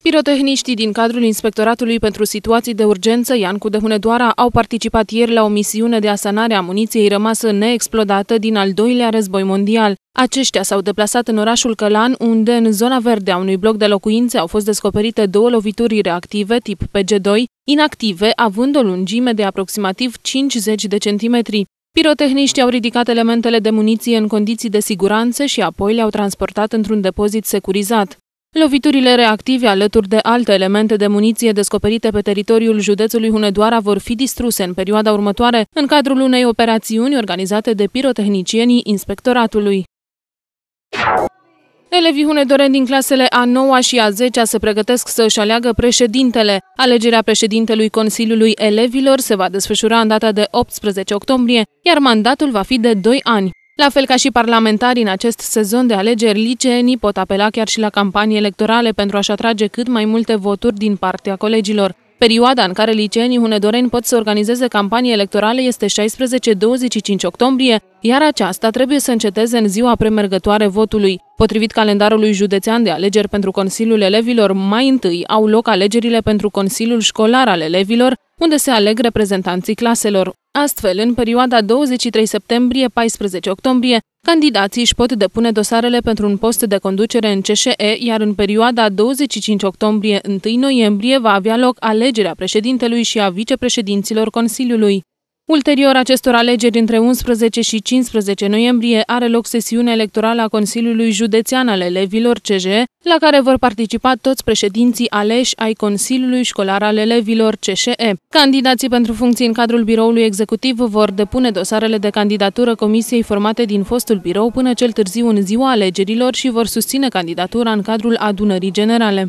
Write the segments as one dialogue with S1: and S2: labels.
S1: Pirotehniștii din cadrul Inspectoratului pentru Situații de Urgență Iancu de Hunedoara au participat ieri la o misiune de asanare a muniției rămasă neexplodată din al doilea război mondial. Aceștia s-au deplasat în orașul Călan, unde, în zona verde a unui bloc de locuințe, au fost descoperite 2 lovituri reactive tip PG2, inactive, având o lungime de aproximativ 50 de centimetri. Pirotehniștii au ridicat elementele de muniție în condiții de siguranță și apoi le-au transportat într-un depozit securizat. Loviturile reactive, alături de alte elemente de muniție descoperite pe teritoriul județului Hunedoara, vor fi distruse în perioada următoare, în cadrul unei operațiuni organizate de pirotehnicienii Inspectoratului. Elevii hunedoreni din clasele a 9-a și a 10-a se pregătesc să își aleagă președintele. Alegerea președintelui Consiliului Elevilor se va desfășura în data de 18 octombrie, iar mandatul va fi de 2 ani. La fel ca și parlamentarii în acest sezon de alegeri, liceenii pot apela chiar și la campanii electorale pentru a-și atrage cât mai multe voturi din partea colegilor. Perioada în care liceenii hunedoreni pot să organizeze campanii electorale este 16-25 octombrie, iar aceasta trebuie să înceteze în ziua premergătoare votului. Potrivit calendarului județean de alegeri pentru Consiliul Elevilor, mai întâi au loc alegerile pentru Consiliul Școlar al Elevilor, unde se aleg reprezentanții claselor. Astfel, în perioada 23 septembrie-14 octombrie, candidații își pot depune dosarele pentru un post de conducere în CSE, iar în perioada 25 octombrie-1 noiembrie va avea loc alegerea președintelui și a vicepreședinților Consiliului. Ulterior acestor alegeri, între 11 și 15 noiembrie, are loc sesiunea electorală a Consiliului Județean al Elevilor CJE, la care vor participa toți președinții aleși ai Consiliului Școlar al Elevilor CSE. Candidații pentru funcții în cadrul biroului executiv vor depune dosarele de candidatură comisiei formate din fostul birou până cel târziu în ziua alegerilor și vor susține candidatura în cadrul adunării generale.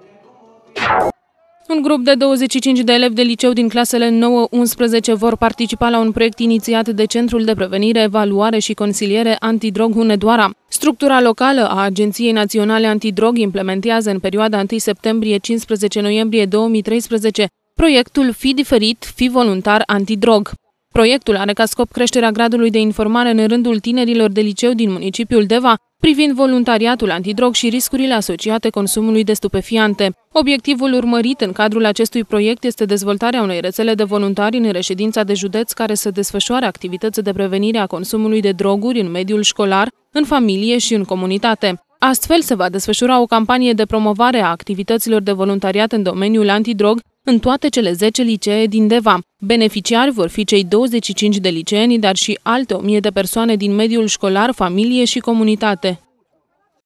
S1: Un grup de 25 de elevi de liceu din clasele 9-11 vor participa la un proiect inițiat de Centrul de Prevenire, Evaluare și Consiliere Antidrog Hunedoara. Structura locală a Agenției Naționale Antidrog implementează în perioada 1 septembrie-15 noiembrie 2013 proiectul Fi diferit, fi voluntar antidrog. Proiectul are ca scop creșterea gradului de informare în rândul tinerilor de liceu din municipiul Deva privind voluntariatul antidrog și riscurile asociate consumului de stupefiante. Obiectivul urmărit în cadrul acestui proiect este dezvoltarea unei rețele de voluntari în reședința de județ care să desfășoare activități de prevenire a consumului de droguri în mediul școlar, în familie și în comunitate. Astfel se va desfășura o campanie de promovare a activităților de voluntariat în domeniul antidrog în toate cele 10 licee din Deva. Beneficiari vor fi cei 25 de liceeni, dar și alte 1000 de persoane din mediul școlar, familie și comunitate.